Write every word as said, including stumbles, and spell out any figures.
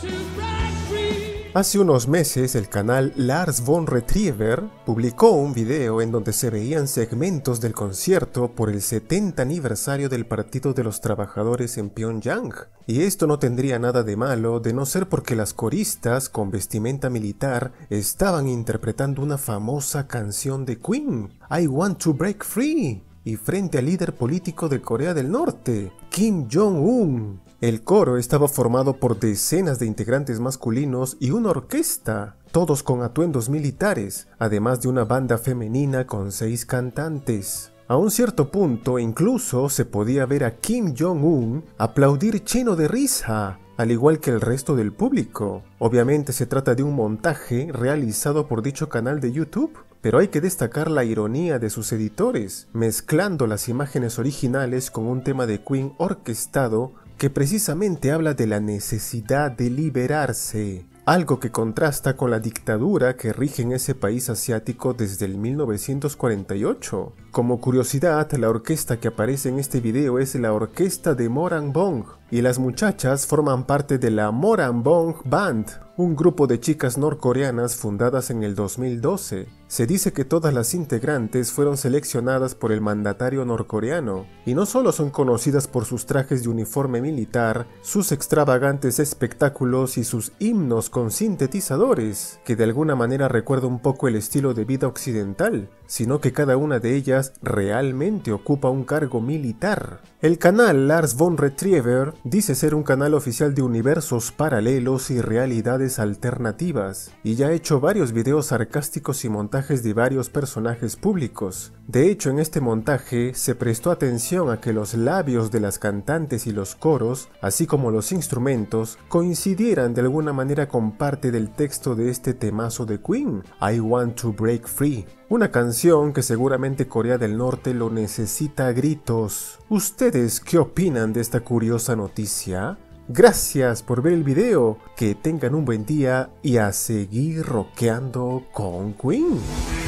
Hace unos meses el canal Lars von Retriever publicó un video en donde se veían segmentos del concierto por el setenta aniversario del Partido de los Trabajadores en Pyongyang. Y esto no tendría nada de malo de no ser porque las coristas con vestimenta militar estaban interpretando una famosa canción de Queen, I Want to Break Free, y frente al líder político de Corea del Norte, Kim Jong-un. El coro estaba formado por decenas de integrantes masculinos y una orquesta, todos con atuendos militares, además de una banda femenina con seis cantantes. A un cierto punto incluso se podía ver a Kim Jong-un aplaudir lleno de risa, al igual que el resto del público. Obviamente se trata de un montaje realizado por dicho canal de YouTube, pero hay que destacar la ironía de sus editores, mezclando las imágenes originales con un tema de Queen orquestado que precisamente habla de la necesidad de liberarse, algo que contrasta con la dictadura que rige en ese país asiático desde el mil novecientos cuarenta y ocho. Como curiosidad, la orquesta que aparece en este video es la orquesta de Moranbong, y las muchachas forman parte de la Moranbong Band, un grupo de chicas norcoreanas fundadas en el dos mil doce. Se dice que todas las integrantes fueron seleccionadas por el mandatario norcoreano, y no solo son conocidas por sus trajes de uniforme militar, sus extravagantes espectáculos y sus himnos con sintetizadores, que de alguna manera recuerda un poco el estilo de vida occidental, sino que cada una de ellas realmente ocupa un cargo militar. El canal Lars von Retriever dice ser un canal oficial de universos paralelos y realidades alternativas, y ya ha hecho varios videos sarcásticos y montajes de varios personajes públicos. De hecho, en este montaje se prestó atención a que los labios de las cantantes y los coros, así como los instrumentos, coincidieran de alguna manera con parte del texto de este temazo de Queen, I Want to Break Free. Una canción que seguramente Corea del Norte lo necesita a gritos. ¿Ustedes qué opinan de esta curiosa noticia? Gracias por ver el video, que tengan un buen día y a seguir rockeando con Queen.